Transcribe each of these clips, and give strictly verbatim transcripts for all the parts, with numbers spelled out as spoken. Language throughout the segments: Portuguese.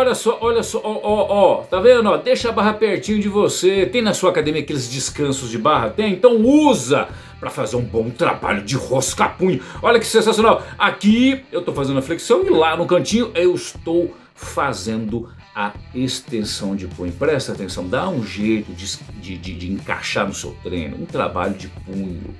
olha só, olha só, ó, ó, ó, tá vendo? Ó, deixa a barra pertinho de você. Tem na sua academia aqueles descansos de barra? Tem? Então usa para fazer um bom trabalho de rosca-punho. Olha que sensacional. Aqui eu tô fazendo a flexão e lá no cantinho eu estou fazendo a extensão de punho. Presta atenção, dá um jeito de, de, de, de encaixar no seu treino um trabalho de punho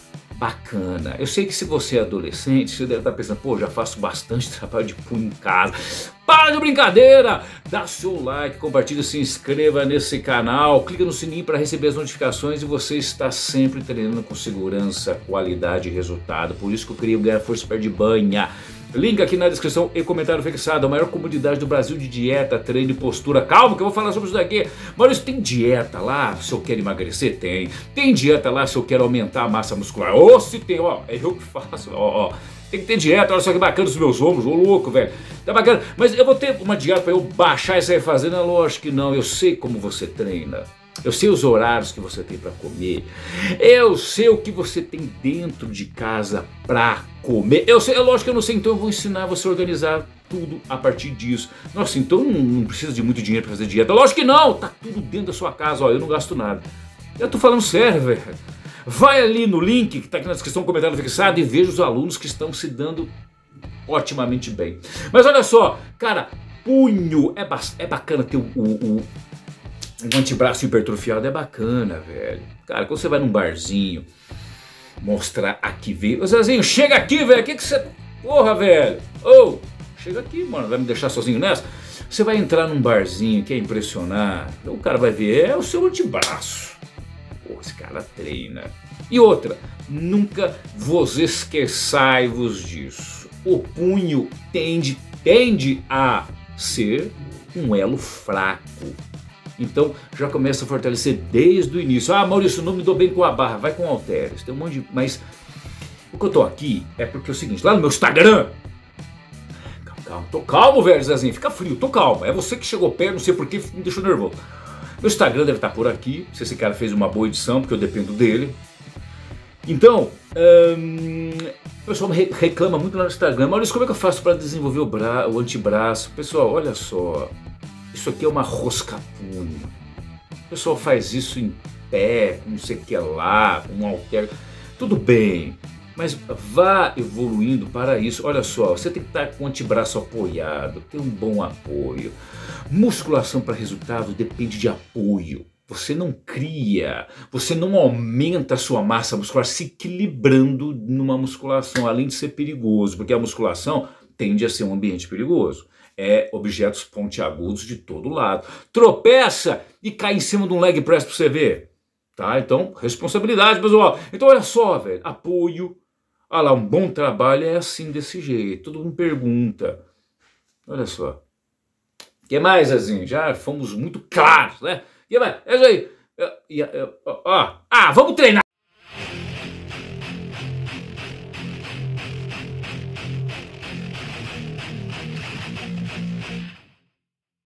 bacana. Eu sei que se você é adolescente, você deve estar pensando, pô, já faço bastante trabalho de punho em casa. Para de brincadeira! Dá seu like, compartilha, se inscreva nesse canal, clica no sininho para receber as notificações e você está sempre treinando com segurança, qualidade e resultado. Por isso que eu queria ganhar força perto de banha. Link aqui na descrição e comentário fixado. A maior comunidade do Brasil de dieta, treino e postura. Calma que eu vou falar sobre isso daqui. Maurício, tem dieta lá se eu quero emagrecer? Tem. Tem dieta lá se eu quero aumentar a massa muscular? Ô, se tem, ó, é eu que faço, ó, ó. Tem que ter dieta, olha só que bacana os meus ombros, ô louco, velho. Tá bacana. Mas eu vou ter uma dieta pra eu baixar e sair fazendo? Lógico que não, eu sei como você treina. Eu sei os horários que você tem para comer. Eu sei o que você tem dentro de casa para comer. Eu sei, é lógico que eu não sei, então eu vou ensinar você a organizar tudo a partir disso. Nossa, então não, não precisa de muito dinheiro para fazer dieta. Lógico que não, tá tudo dentro da sua casa, ó, eu não gasto nada. Eu tô falando sério, velho. Vai ali no link que tá aqui na descrição, comentário fixado, e veja os alunos que estão se dando otimamente bem. Mas olha só, cara, punho, é, ba é bacana ter o... o, o Um antebraço hipertrofiado é bacana, velho. Cara, quando você vai num barzinho, mostrar aqui, veio. Ô Zezinho, chega aqui, velho. Que que você... Porra, velho. Ô, oh, chega aqui, mano. Vai me deixar sozinho nessa? Você vai entrar num barzinho, quer impressionar. O cara vai ver, é o seu antebraço. Pô, esse cara treina. E outra, nunca vos esqueçai-vos disso. O punho tende, tende a ser um elo fraco. Então já começa a fortalecer desde o início. Ah, Maurício, não me dou bem com a barra, vai com halteres. Tem um monte de... Mas o que eu tô aqui é porque é o seguinte, lá no meu Instagram... Calma, calma, tô calmo, velho, Zezinho, fica frio, tô calmo. É você que chegou perto, não sei porquê, me deixou nervoso. Meu Instagram deve estar por aqui, se esse cara fez uma boa edição, porque eu dependo dele. Então, hum, o pessoal me reclama muito lá no Instagram. Maurício, como é que eu faço para desenvolver o, bra... o antebraço? Pessoal, olha só... Isso aqui é uma rosca-punho. O pessoal faz isso em pé, não sei o que lá, com um halter. Tudo bem, mas vá evoluindo para isso. Olha só, você tem que estar com o antebraço apoiado, ter um bom apoio. Musculação para resultado depende de apoio. Você não cria, você não aumenta a sua massa muscular se equilibrando numa musculação, além de ser perigoso, porque a musculação tende a ser um ambiente perigoso. É objetos pontiagudos de todo lado. Tropeça e cai em cima de um leg press pra você ver. Tá? Então, responsabilidade, pessoal. Então, olha só, velho. Apoio. Olha lá, um bom trabalho é assim, desse jeito. Todo mundo pergunta. Olha só. O que mais, Zezinho? Já fomos muito claros, né? O que mais? É isso aí. Ah, vamos treinar.